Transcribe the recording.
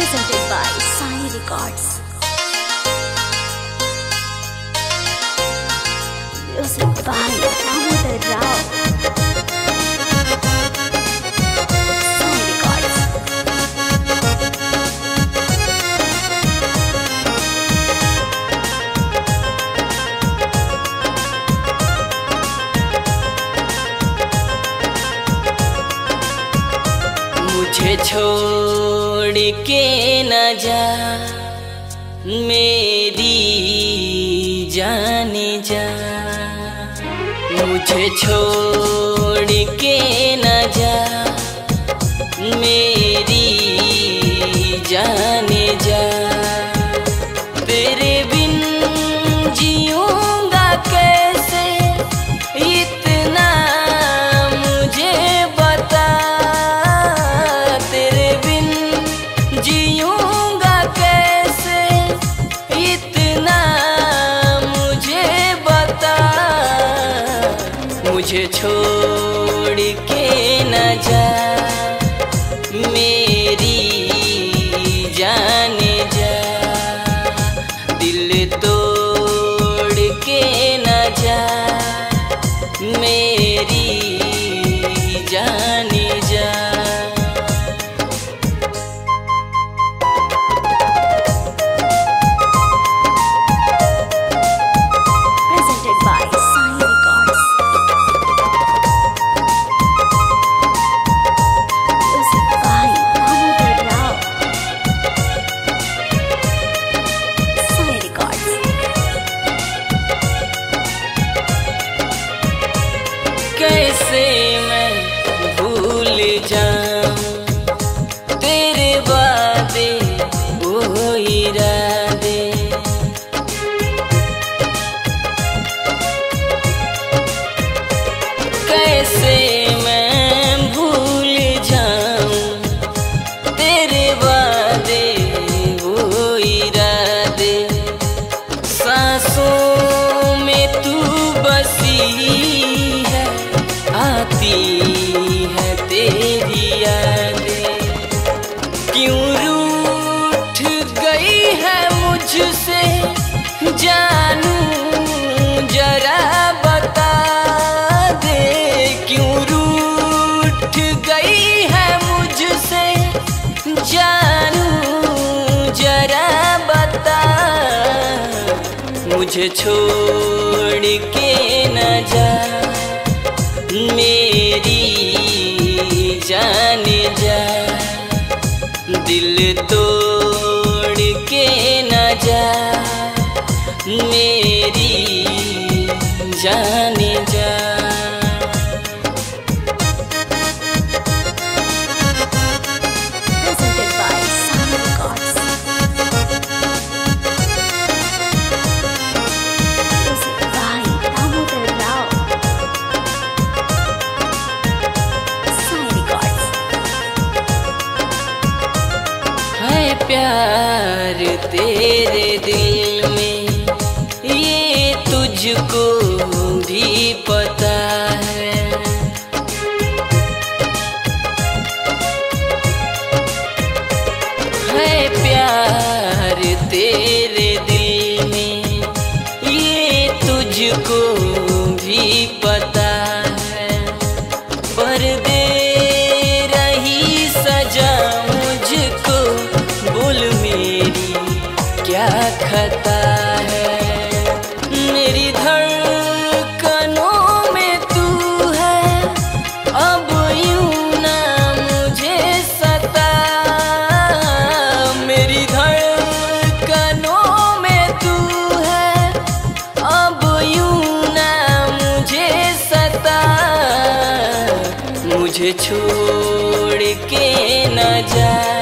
presented by Sai Records. Music by Damodar Rao. Sai Records. मुझे छोड़ के न जा मेरी जाने जा, मुझे छोड़ के न जा मेरी जाने जा। तेरे बिन जीऊँगा कैसे इतना मुझे बता, तेरे बिन जीऊँगा कैसे इतना मुझे बता। मुझे छोड़ के न जा मेरी जाने जा, दिल तोड़ के न जा मेरी जाने जा। Presented by Sai Records. Music by Damodar Rao. Sai Records. कैसे मैं भूल जाऊं तेरे वादे वो इरादे, कैसे मैं भूल जाऊं तेरे वादे वो इरादे। सांसों में तू बसी है, आती है तेरी यादें। क्यों रूठ गई है मुझसे जानू जरा बता दे, क्यों रूठ गई है मुझसे जानू जरा बता। मुझे छोड़ के न जा मेरी जाने जा, दिल तोड़ के न जा मेरी जाने जा। Presented by Sai Records. Music by Damodar Rao. Sai Records. है प्यार तेरे दिल में ये तुझको भी पता है, है प्यार तेरे दिल में ये तुझको भी पता है। पर दे रही सजा मुझको, बोल मेरी क्या खता है। मेरी धड़कनों में तू है, अब यूं ना मुझे सता। मेरी धड़कनों में तू है, अब यूं ना मुझे सता। मुझे छोड़ के न जा